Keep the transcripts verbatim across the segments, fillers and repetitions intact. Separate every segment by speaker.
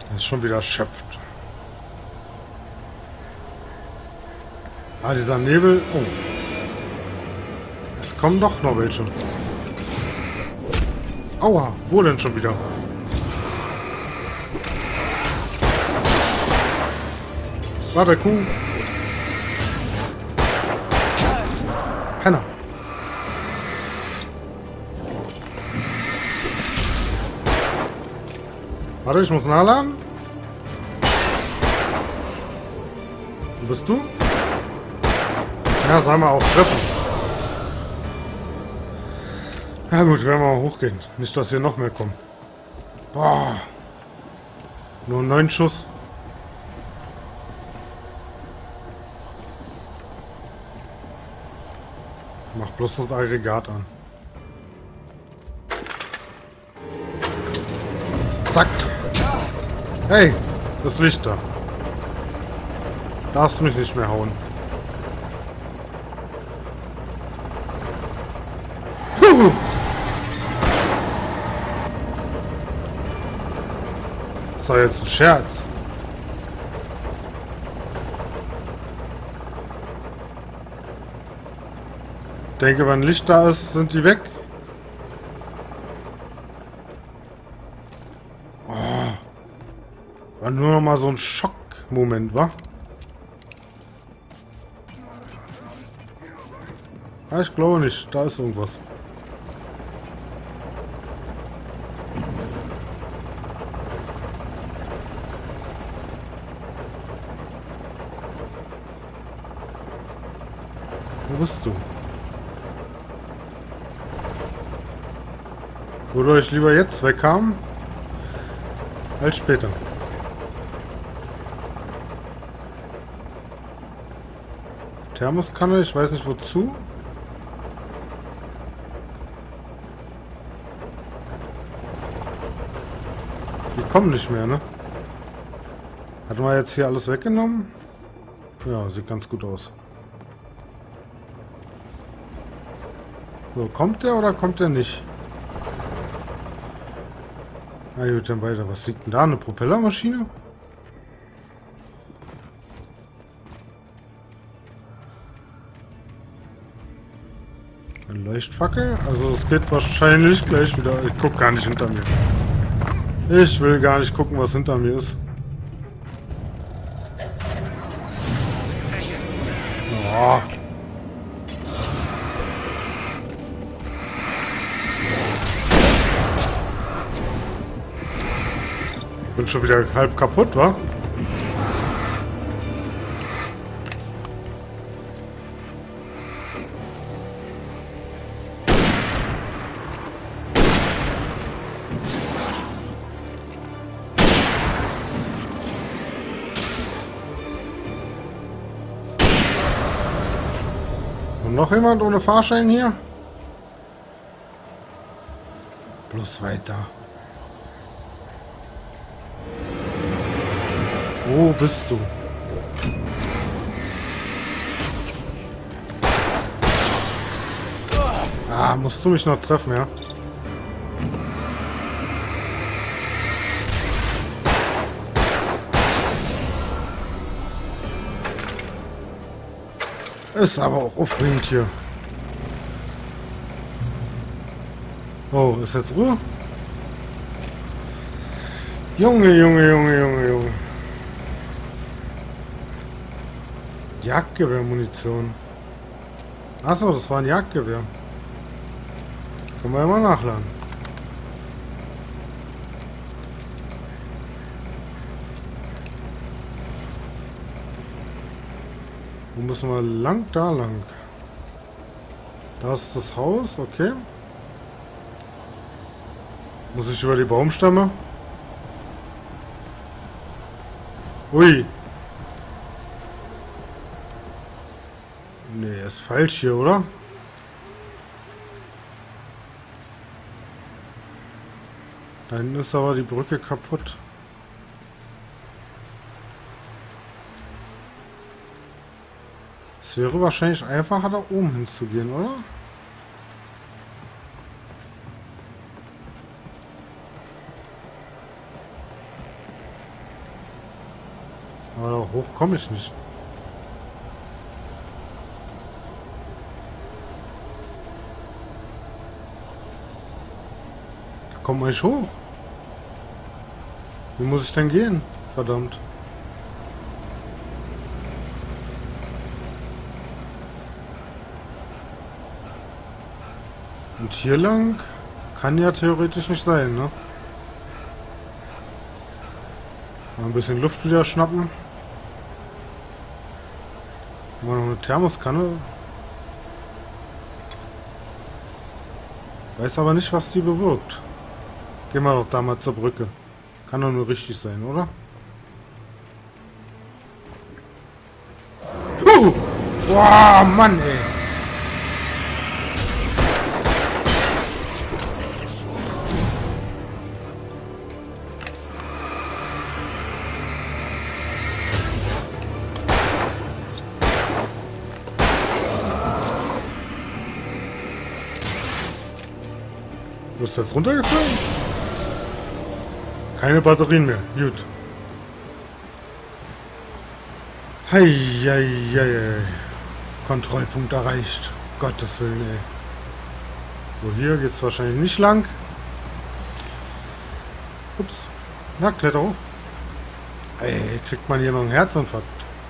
Speaker 1: Das ist schon wieder erschöpft. Ah, dieser Nebel. Oh. Es kommen doch noch welche. Aua, wo denn schon wieder? War der Kuh. Penner. Warte, ich muss nachladen. Wo bist du? Ja, sollen wir auch treffen. Ja gut, werden wir mal hochgehen. Nicht, dass hier noch mehr kommen. Boah. Nur neun Schuss. Mach bloß das Aggregat an. Zack. Hey, das Licht da. Darfst du mich nicht mehr hauen. Huhu. Das war jetzt ein Scherz. Ich denke, wenn Licht da ist, sind die weg. Oh. War nur noch mal so ein Schockmoment, wa? Ja, ich glaube nicht. Da ist irgendwas. Wo bist du? Würde ich lieber jetzt weghaben als später. Thermoskanne, ich weiß nicht wozu. Die kommen nicht mehr, ne? Hatten wir jetzt hier alles weggenommen? Ja, sieht ganz gut aus. So, kommt der oder kommt der nicht? Na gut, dann weiter. Was liegt denn da? Eine Propellermaschine? Eine Leuchtfackel? Also es geht wahrscheinlich gleich wieder. Ich guck gar nicht hinter mir. Ich will gar nicht gucken, was hinter mir ist. Oh. Bin schon wieder halb kaputt, wa? Und noch jemand ohne Fahrschein hier? Bloß weiter. Wo bist du? Ah, musst du mich noch treffen, ja? Ist aber auch aufregend hier. Oh, ist jetzt Ruhe? Junge, Junge, Junge, Junge, Junge. Jagdgewehrmunition. Achso, das war ein Jagdgewehr. Können wir ja mal nachladen. Wo müssen wir lang? Da lang. Da ist das Haus, okay. Muss ich über die Baumstämme? Ui. Nee, ist falsch hier, oder? Da hinten ist aber die Brücke kaputt. Es wäre wahrscheinlich einfacher, da oben hinzugehen, oder? Aber da hoch komme ich nicht. Da kommt man nicht hoch. Wie muss ich denn gehen? Verdammt. Und hier lang kann ja theoretisch nicht sein, ne? Mal ein bisschen Luft wieder schnappen. Mal noch eine Thermoskanne. Weiß aber nicht, was die bewirkt. Gehen wir doch da mal zur Brücke. Kann doch nur richtig sein, oder? Uh! Boah, Mann, ey! Du bist jetzt runtergefallen? Keine Batterien mehr. Gut. Hei, hei, hei. Kontrollpunkt erreicht. Gottes Willen, ey. So, hier geht's wahrscheinlich nicht lang. Ups. Na, kletter hoch. Ey, kriegt man hier noch einen Herzinfarkt.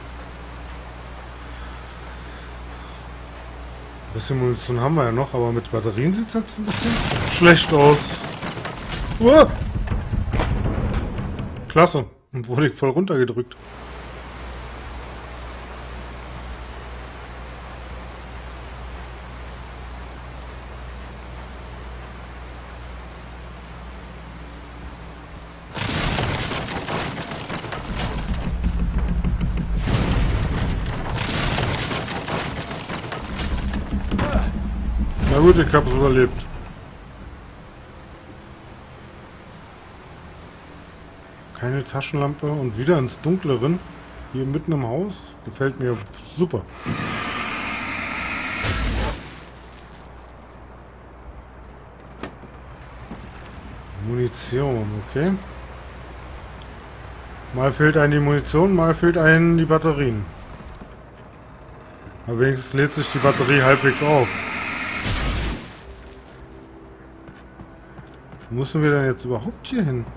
Speaker 1: Ein bisschen Munition haben wir ja noch, aber mit Batterien sieht es jetzt ein bisschen schlecht aus. Uah! Klasse. Und wurde ich voll runtergedrückt. Na gut, ich habe es überlebt. Keine Taschenlampe und wieder ins Dunkleren. Hier mitten im Haus. Gefällt mir super. Munition, okay. Mal fehlt einem die Munition, mal fehlt einem die Batterien. Aber wenigstens lädt sich die Batterie halbwegs auf. Wo müssen wir denn jetzt überhaupt hier hin?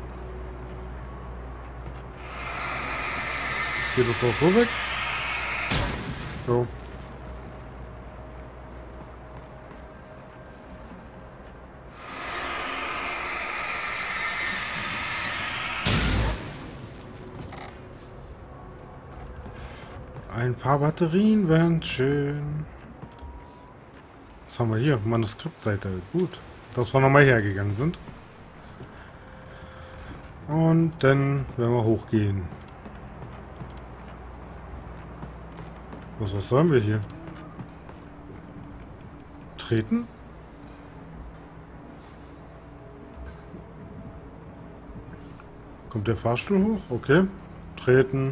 Speaker 1: Geht das auch so weg? So. Ein paar Batterien wären schön. Was haben wir hier? Manuskriptseite. Gut. Dass wir nochmal hergegangen sind. Und dann werden wir hochgehen. Was, was sollen wir hier? Treten? Kommt der Fahrstuhl hoch? Okay. Treten.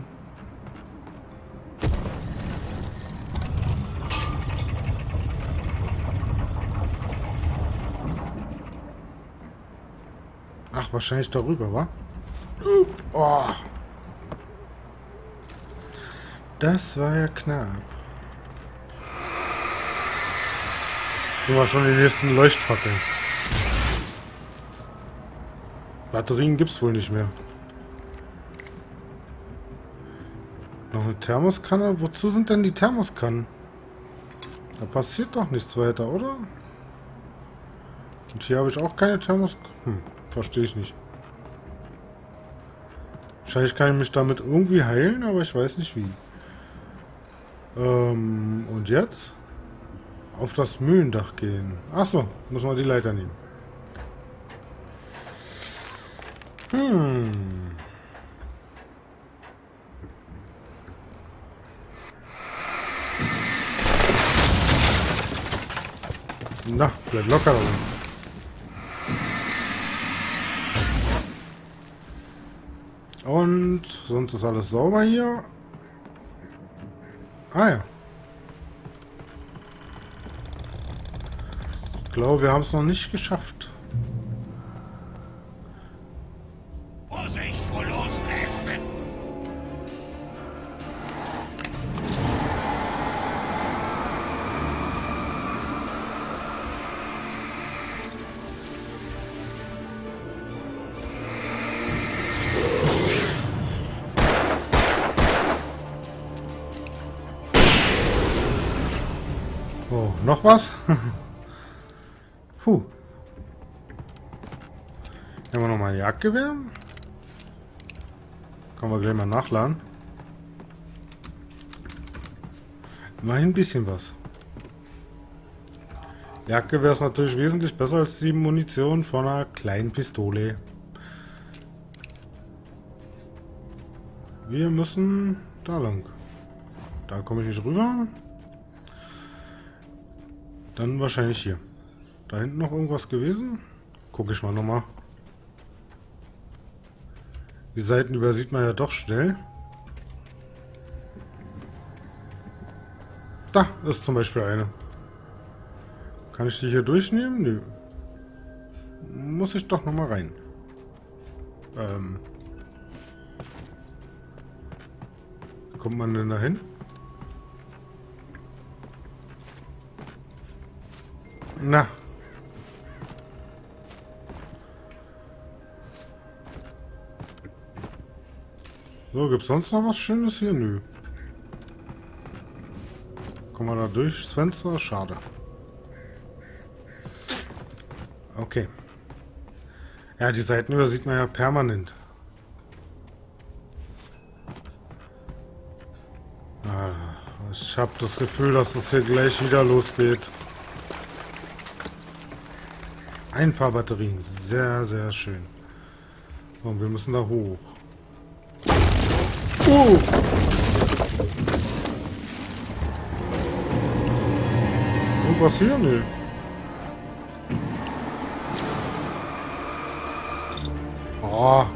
Speaker 1: Ach, wahrscheinlich darüber, wa? Oh. Das war ja knapp. Sind wir schon die nächsten Leuchtfackeln. Batterien gibt's wohl nicht mehr. Noch eine Thermoskanne? Wozu sind denn die Thermoskannen? Da passiert doch nichts weiter, oder? Und hier habe ich auch keine Thermoskanne. Hm, verstehe ich nicht. Wahrscheinlich kann ich mich damit irgendwie heilen, aber ich weiß nicht wie. Ähm, und jetzt? Auf das Mühlendach gehen. Achso, muss man die Leiter nehmen. Hm. Na, bleib locker da oben. Und sonst ist alles sauber hier. Ah ja. Ich glaube, wir haben es noch nicht geschafft.
Speaker 2: Vorsicht vor Losnästen!
Speaker 1: noch was? Puh. Hier haben wir nochmal ein Jagdgewehr. Können wir gleich mal nachladen. Immerhin ein bisschen was. Jagdgewehr ist natürlich wesentlich besser als die Munition von einer kleinen Pistole. Wir müssen da lang. Da komme ich nicht rüber. Dann wahrscheinlich hier. Da hinten noch irgendwas gewesen? Gucke ich mal nochmal. Die Seiten übersieht man ja doch schnell. Da ist zum Beispiel eine. Kann ich die hier durchnehmen? Nö. Muss ich doch nochmal rein. Ähm. Wie kommt man denn da hin? Na. So, gibt's sonst noch was Schönes hier? Nö. Kommen wir da durch? Das Fenster? Schade. Okay. Ja, die Seiten übersieht man ja permanent. Ah, ich habe das Gefühl, dass es hier gleich wieder losgeht. Ein paar Batterien. Sehr, sehr schön. Und wir müssen da hoch. Oh! Irgendwas hier? Nö. Oh.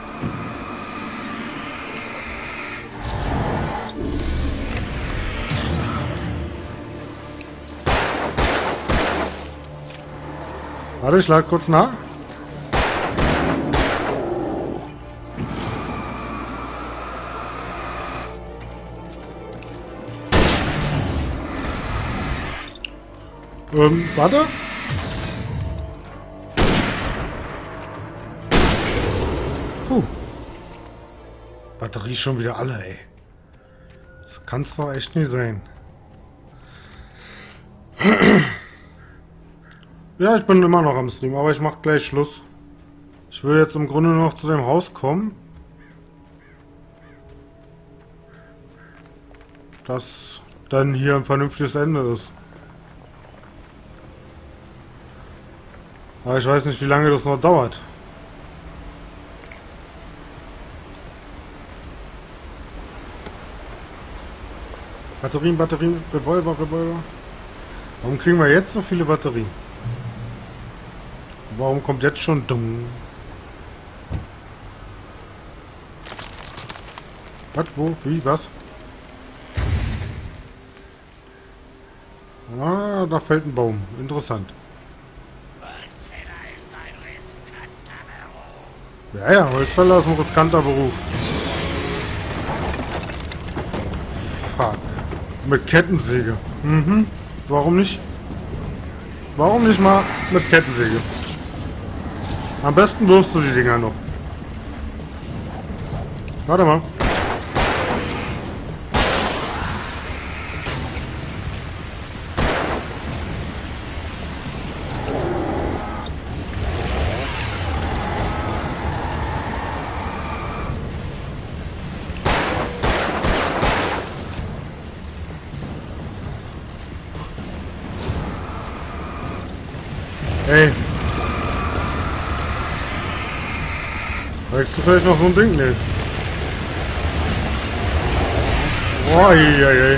Speaker 1: Warte, ich lade kurz nach. Ähm, warte. Puh. Batterie schon wieder alle, ey. Das kann's doch echt nicht sein. Ja, ich bin immer noch am Stream, aber ich mach gleich Schluss. Ich will jetzt im Grunde noch zu dem Haus kommen. Das dann hier ein vernünftiges Ende ist. Aber ich weiß nicht, wie lange das noch dauert. Batterien, Batterien, Revolver, Revolver. Warum kriegen wir jetzt so viele Batterien? Warum kommt jetzt schon dumm? Was, wo, wie, was? Ah, da fällt ein Baum. Interessant. Ja, ja, Holzfäller ist ein riskanter Beruf. Fuck. Mit Kettensäge. Mhm. Warum nicht? Warum nicht mal mit Kettensäge? Am besten wirfst du die Dinger noch. Warte mal. Ey. Weißt du vielleicht noch so ein Ding? Nee. Oh, ei, ei, ei.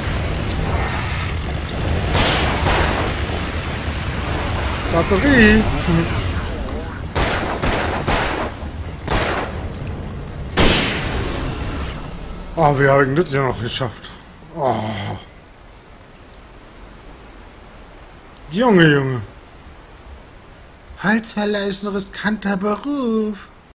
Speaker 1: Batterie. Oh, wir haben das ja noch geschafft. Oh. Junge, Junge. Holzfäller ist ein riskanter Beruf.